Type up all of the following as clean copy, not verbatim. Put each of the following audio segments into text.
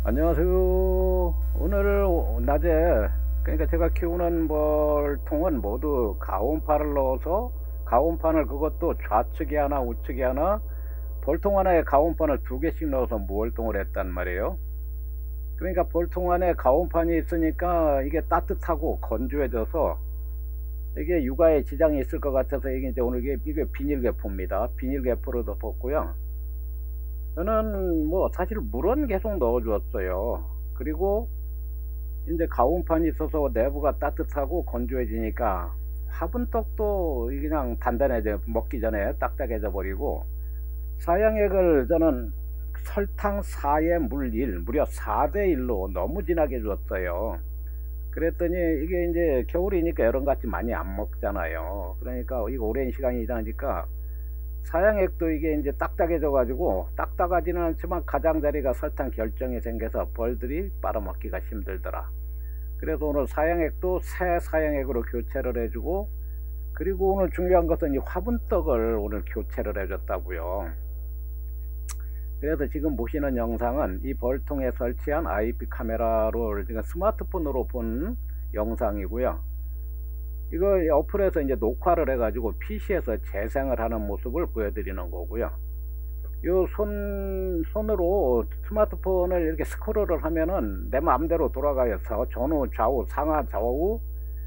안녕하세요. 오늘 낮에 그러니까 제가 키우는 벌통은 모두 가온판을 넣어서 가온판을 그것도 좌측에 하나 우측에 하나 벌통 하나에 가온판을 두 개씩 넣어서 무월동을 했단 말이에요. 그러니까 벌통 안에 가온판이 있으니까 이게 따뜻하고 건조해져서 이게 육아에 지장이 있을 것 같아서 이게 오늘 이게 비닐개포입니다. 비닐개포로 덮었고요. 저는 사실 물은 계속 넣어 주었어요. 그리고 이제 가온판이 있어서 내부가 따뜻하고 건조해지니까 화분떡도 그냥 단단해져, 먹기 전에 딱딱해져 버리고, 사양액을 저는 설탕 4에 물 1, 무려 4대1로 너무 진하게 줬어요. 그랬더니 이게 이제 겨울이니까 여름같이 많이 안 먹잖아요. 그러니까 이거 오랜 시간이 지나니까 사양액도 이게 이제 딱딱해져 가지고, 딱딱하지는 않지만 가장자리가 설탕 결정이 생겨서 벌들이 빨아먹기가 힘들더라. 그래서 오늘 사양액도 새 사양액으로 교체를 해주고, 그리고 오늘 중요한 것은 이 화분떡을 오늘 교체를 해줬다고요. 그래서 지금 보시는 영상은 이 벌통에 설치한 IP 카메라로 지금 스마트폰으로 본 영상이고요. 이거 어플에서 이제 녹화를 해가지고 PC에서 재생을 하는 모습을 보여드리는 거고요. 요 손으로 스마트폰을 이렇게 스크롤을 하면은 내 마음대로 돌아가요. 전후, 좌우, 상하, 좌우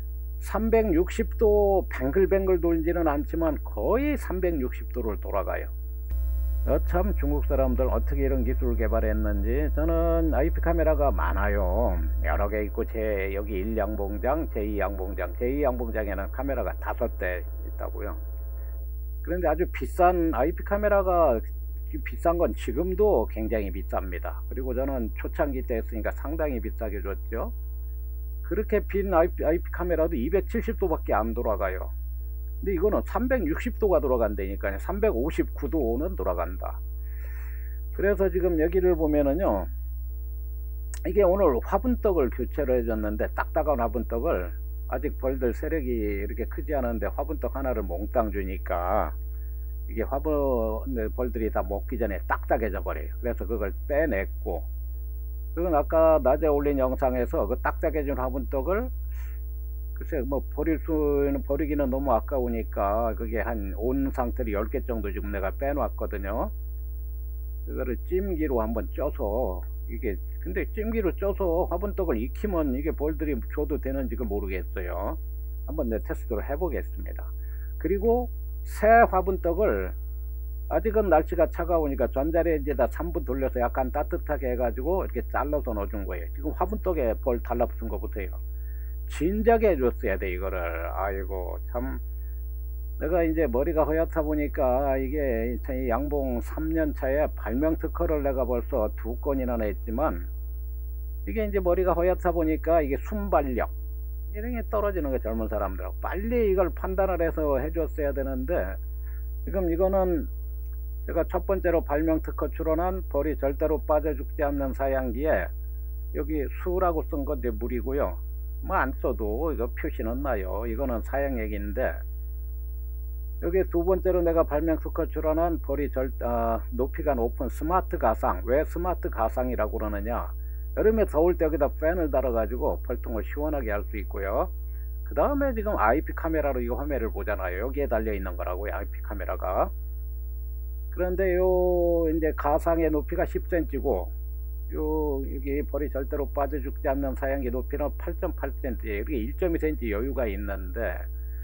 360도 뱅글뱅글 돌지는 않지만 거의 360도를 돌아가요. 참 중국 사람들 어떻게 이런 기술을 개발했는지. 저는 IP 카메라가 많아요. 여러 개 있고, 여기 1양봉장, 제2양봉장, 제2양봉장에는 카메라가 5대 있다고요. 그런데 아주 비싼 IP 카메라가, 비싼 건 지금도 굉장히 비쌉니다. 그리고 저는 초창기 때 했으니까 상당히 비싸게 줬죠. 그렇게 빈 IP 카메라도 270도밖에 안 돌아가요. 근데 이거는 360도가 돌아간다니까요. 359도는 돌아간다. 그래서 지금 여기를 보면은요, 이게 오늘 화분떡을 교체를 해줬는데, 딱딱한 화분떡을, 아직 벌들 세력이 이렇게 크지 않은데 화분떡 하나를 몽땅 주니까 이게 벌들이 다 먹기 전에 딱딱해져 버려요. 그래서 그걸 빼냈고, 그건 아까 낮에 올린 영상에서 그 딱딱해진 화분떡을, 글쎄 버리기는 너무 아까우니까 그게 한 온 상태로 10개 정도 지금 내가 빼놨거든요. 그거를 찜기로 한번 쪄서, 이게 근데 찜기로 쪄서 화분떡을 익히면 이게 벌들이 줘도 되는지 모르겠어요. 한번 내 테스트를 해보겠습니다. 그리고 새 화분떡을, 아직은 날씨가 차가우니까 전자레인지에다 3분 돌려서 약간 따뜻하게 해가지고 이렇게 잘라서 넣어준 거예요. 지금 화분떡에 벌 달라붙은 거 보세요. 진작에 해줬어야 돼 이거를. 아이고 참, 내가 이제 머리가 허옇다 보니까 이게 양봉 3년 차에 발명 특허를 내가 벌써 2건이나 냈지만, 이게 이제 머리가 허옇다 보니까 이게 순발력 이런 게 떨어지는 거, 젊은 사람들하고. 빨리 이걸 판단을 해서 해줬어야 되는데, 지금 이거는 제가 첫 번째로 발명 특허 출원한 벌이 절대로 빠져 죽지 않는 사양기에 여기 수라고 쓴 건데 물이고요. 안 써도 이거 표시는 나요. 이거는 사양액인데, 여기 두 번째로 내가 발명 특허 출원한 벌이 높이가 높은 스마트 가상. 왜 스마트 가상이라고 그러느냐, 여름에 더울 때 여기다 팬을 달아 가지고 벌통을 시원하게 할 수 있고요. 그 다음에 지금 IP 카메라로 이거 화면을 보잖아요. 여기에 달려 있는 거라고요, IP 카메라가. 그런데 요 이제 가상의 높이가 10cm고, 여기 벌이 절대로 빠져 죽지 않는 사양기 높이는 8.8cm, 이렇게 1.2cm 여유가 있는데,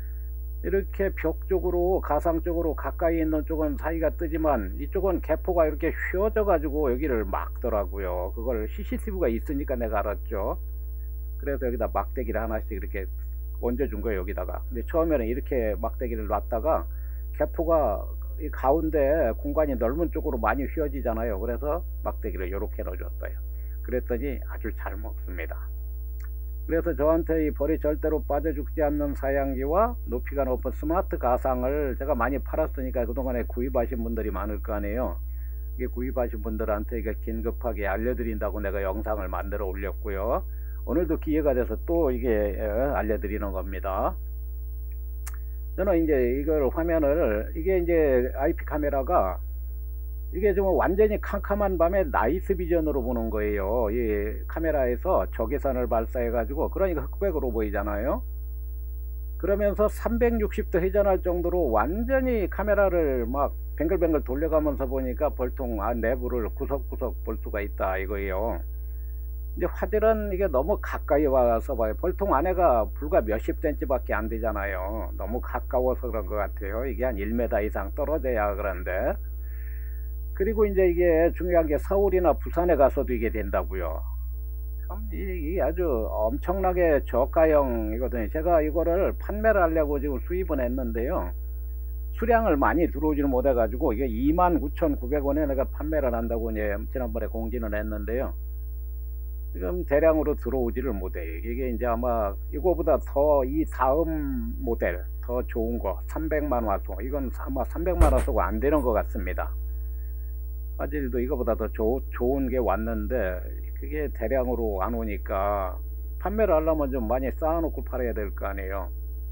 이렇게 벽 쪽으로, 가상 쪽으로 가까이 있는 쪽은 사이가 뜨지만 이쪽은 개포가 이렇게 휘어져 가지고 여기를 막더라고요. 그걸 CCTV가 있으니까 내가 알았죠. 그래서 여기다 막대기를 하나씩 이렇게 얹어준 거예요, 여기다가. 근데 처음에는 이렇게 막대기를 놨다가 개포가 이 가운데 공간이 넓은 쪽으로 많이 휘어지잖아요. 그래서 막대기를 이렇게 넣어줬어요. 그랬더니 아주 잘 먹습니다. 그래서 저한테 이 벌이 절대로 빠져 죽지 않는 사양기와 높이가 높은 스마트 가상을 제가 많이 팔았으니까 그동안에 구입하신 분들이 많을 거 아니에요. 이게 구입하신 분들한테 이게 긴급하게 알려드린다고 내가 영상을 만들어 올렸고요. 오늘도 기회가 돼서 또 이게 알려드리는 겁니다. 저는 이제 이걸 화면을, 이게 이제 IP 카메라가 이게 좀 완전히 캄캄한 밤에 나이트 비전으로 보는 거예요. 이 카메라에서 적외선을 발사해 가지고, 그러니까 흑백으로 보이잖아요. 그러면서 360도 회전할 정도로 완전히 카메라를 막 뱅글뱅글 돌려가면서 보니까 벌통 내부를 구석구석 볼 수가 있다 이거예요. 이제 화질은 이게 너무 가까이 와서 봐요. 벌통 안에가 불과 몇십 센치 밖에 안 되잖아요. 너무 가까워서 그런 것 같아요. 이게 한 1m 이상 떨어져야 그런데. 그리고 이제 이게 중요한 게 서울이나 부산에 가서도 이게 된다고요. 참 이게 아주 엄청나게 저가형이거든요. 제가 이거를 판매를 하려고 지금 수입은 했는데요. 수량을 많이 들어오지는 못해 가지고 이게 29,900원에 내가 판매를 한다고 이제 지난번에 공지는 했는데요. 지금 대량으로 들어오지를 못해요. 이게 이제 아마 이거보다 더 이 다음 모델 더 좋은 거 300만 와소, 이건 아마 300만 와소가 안 되는 것 같습니다. 화질도 이거보다 더 좋은 게 왔는데 그게 대량으로 안 오니까 판매를 하려면 좀 많이 쌓아놓고 팔아야 될 거 아니에요.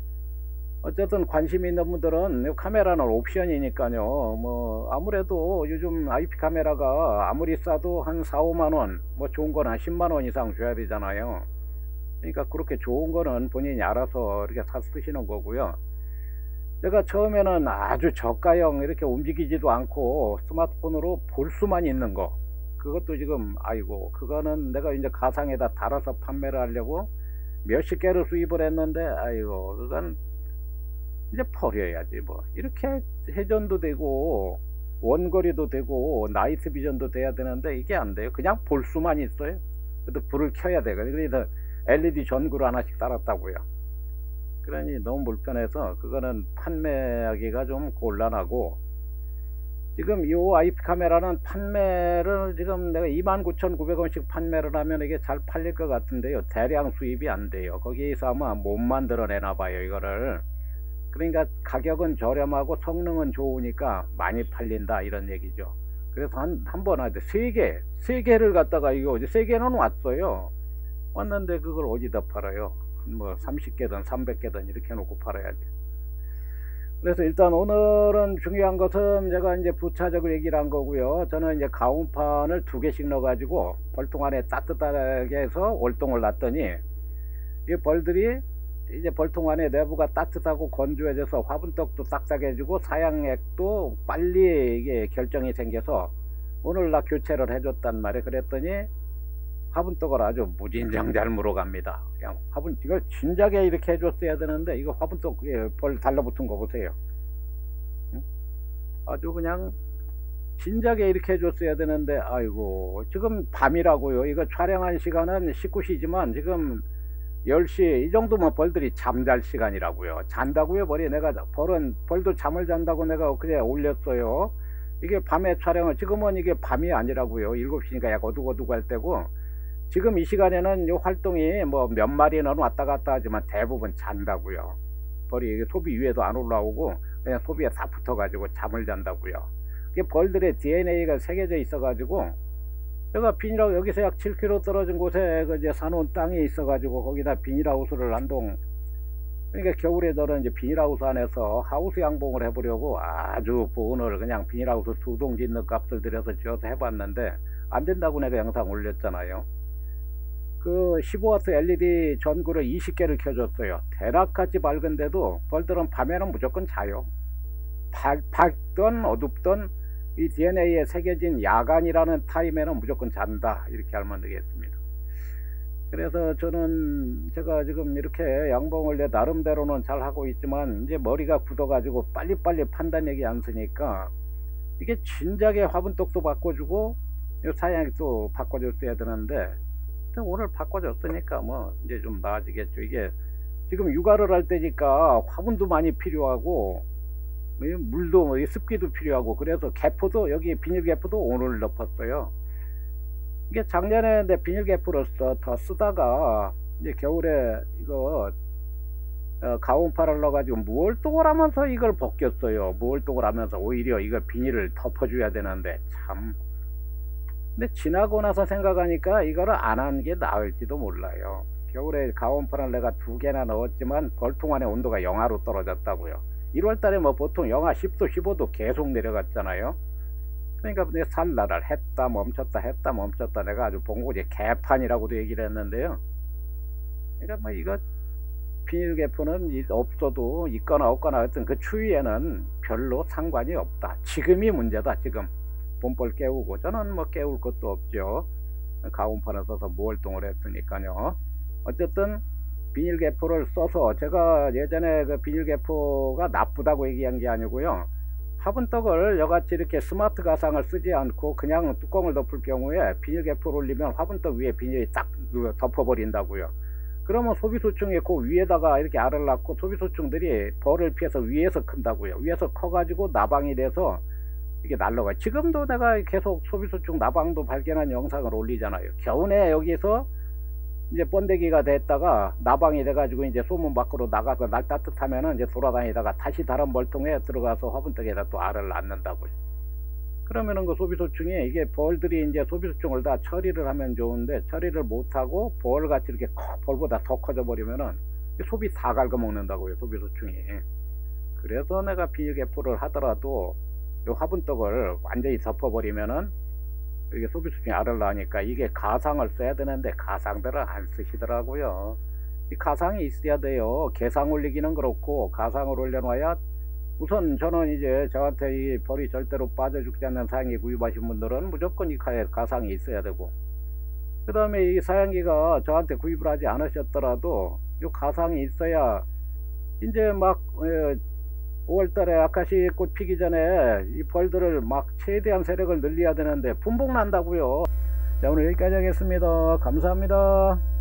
어쨌든 관심 있는 분들은 카메라는 옵션이니까요. 뭐 아무래도 요즘 IP 카메라가 아무리 싸도 한 4, 5만원, 뭐 좋은 건 한 10만원 이상 줘야 되잖아요. 그러니까 그렇게 좋은 거는 본인이 알아서 이렇게 사 쓰시는 거고요. 제가 처음에는 아주 저가형 이렇게 움직이지도 않고 스마트폰으로 볼 수만 있는 거, 그것도 지금 아이고 그거는 내가 이제 가상에다 달아서 판매를 하려고 몇십 개를 수입을 했는데 아이고 그건 이제 버려야지. 뭐 이렇게 회전도 되고 원거리도 되고 나이트 비전도 돼야 되는데 이게 안 돼요. 그냥 볼 수만 있어요. 그래도 불을 켜야 되거든요. 그래서 LED 전구를 하나씩 달았다고요. 그러니 너무 불편해서 그거는 판매하기가 좀 곤란하고, 지금 이 IP 카메라는 판매를 지금 내가 29,900원씩 판매를 하면 이게 잘 팔릴 것 같은데요. 대량 수입이 안 돼요. 거기에서 아마 못 만들어내나 봐요 이거를. 그러니까 가격은 저렴하고 성능은 좋으니까 많이 팔린다 이런 얘기죠. 그래서 한번 하는데 세 개를 갖다가 이거 세 개는 왔어요. 왔는데 그걸 어디다 팔아요? 뭐 30개든 300개든 이렇게 해놓고 팔아야지. 그래서 일단 오늘은 중요한 것은 제가 이제 부차적으로 얘기를 한 거고요. 저는 이제 가온판을 2개씩 넣어 가지고 벌통 안에 따뜻하게 해서 월동을 놨더니 이 벌들이 이제 벌통 안에 내부가 따뜻하고 건조해져서 화분떡도 딱딱해지고 사양액도 빨리 이게 결정이 생겨서 오늘 나 교체를 해줬단 말이에요. 그랬더니 화분떡을 아주 무진장 잘 물어갑니다. 그냥 화분 이걸 진작에 이렇게 해줬어야 되는데 이거 화분떡 벌 달라붙은 거 보세요. 응? 아주 그냥 진작에 이렇게 해줬어야 되는데 아이고 지금 밤이라고요. 이거 촬영한 시간은 19시지만 지금 10시 이 정도면 벌들이 잠잘 시간이라고요. 잔다고요. 벌이 내가 벌도 잠을 잔다고 내가 그냥 올렸어요. 이게 밤에 촬영을, 지금은 이게 밤이 아니라고요. 7시니까 약 어둑어둑할 때고, 지금 이 시간에는 이 활동이 뭐 몇 마리는 왔다 갔다 하지만 대부분 잔다고요. 벌이 소비 위에도 안 올라오고 그냥 소비에 다 붙어 가지고 잠을 잔다고요. 이게 벌들의 DNA가 새겨져 있어 가지고, 제가 비닐하우스 여기서 약 7km 떨어진 곳에 그 이제 사놓은 땅이 있어 가지고 거기다 비닐하우스를 한동, 그러니까 겨울에들은 이제 비닐하우스 안에서 하우스 양봉을 해보려고 아주 오늘 그냥 비닐하우스 2동 짓는 값을 들여서 지어서 해봤는데 안 된다고 내가 영상 올렸잖아요. 그 15W LED 전구를 20개를 켜줬어요. 대낮같이 밝은데도 벌들은 밤에는 무조건 자요. 밝든 어둡든 이 DNA에 새겨진 야간이라는 타임에는 무조건 잔다, 이렇게 알면 되겠습니다. 그래서 저는 제가 지금 이렇게 양봉을 내 나름대로는 잘 하고 있지만 이제 머리가 굳어 가지고 빨리빨리 판단력이 안 쓰니까 이게 진작에 화분떡도 바꿔주고 사양도 바꿔줬어야 되는데 오늘 바꿔줬으니까 뭐 이제 좀 나아지겠죠. 이게 지금 육아를 할 때니까 화분도 많이 필요하고 물도 습기도 필요하고, 그래서 개포도 여기 비닐 개포도 오늘 덮었어요. 이게 작년에 내 비닐 개포를 더 쓰다가 이제 겨울에 이거 가온판을 넣어가지고 무월동을 하면서 이걸 벗겼어요. 무월동을 하면서 오히려 이거 비닐을 덮어줘야 되는데 참. 근데 지나고 나서 생각하니까 이거를 안 하는 게 나을지도 몰라요. 겨울에 가온판을 내가 2개나 넣었지만 벌통 안에 온도가 영하로 떨어졌다고요. 1월달에 뭐 보통 영하 10도 15도 계속 내려갔잖아요. 그러니까 내가 살라를 했다 멈췄다 했다 멈췄다 내가 아주 봉고지 개판이라고도 얘기를 했는데요. 그러니까 뭐 이거 비닐계포는 없어도 있거나 없거나 어떤 그 추위에는 별로 상관이 없다. 지금이 문제다. 지금 봄벌 깨우고 저는 뭐 깨울 것도 없죠. 가온판을 써서 무활동을 했으니까요. 어쨌든 비닐계포를 써서 제가 예전에 그 비닐계포가 나쁘다고 얘기한 게 아니고요. 화분떡을 여같이 이렇게 스마트 가상을 쓰지 않고 그냥 뚜껑을 덮을 경우에 비닐계포를 올리면 화분떡 위에 비닐이 딱 덮어버린다고요. 그러면 소비소충이 그 위에다가 이렇게 알을 낳고 소비소충들이 벌을 피해서 위에서 큰다고요. 위에서 커가지고 나방이 돼서 이게 날라가요. 지금도 내가 계속 소비소충 나방도 발견한 영상을 올리잖아요. 겨우내 여기서 이제 번데기가 됐다가 나방이 돼가지고 이제 소문 밖으로 나가서 날 따뜻하면은 이제 돌아다니다가 다시 다른 멀통에 들어가서 화분떡에다 또 알을 낳는다고요. 그러면은 그 소비소충이 이게 벌들이 이제 소비소충을 다 처리를 하면 좋은데 처리를 못하고 벌같이 이렇게 벌보다 더 커져 버리면은 소비 다 갉아먹는다고요. 소비소충이. 그래서 내가 비닐계포를 하더라도 이 화분떡을 완전히 덮어버리면은 이게 소비소충이 알을 낳으니까 이게 가상을 써야 되는데 가상들을 안 쓰시더라고요. 이 가상이 있어야 돼요. 개상 올리기는 그렇고 가상을 올려놔야 우선 저는 이제 저한테 이 벌이 절대로 빠져 죽지 않는 사양기 구입하신 분들은 무조건 이 가상이 있어야 되고, 그 다음에 이 사양기가 저한테 구입을 하지 않으셨더라도 이 가상이 있어야 이제 막 5월달에 아카시 꽃 피기 전에 이 벌들을 막 최대한 세력을 늘려야 되는데 분봉 난다고요. 자, 오늘 여기까지 하겠습니다. 감사합니다.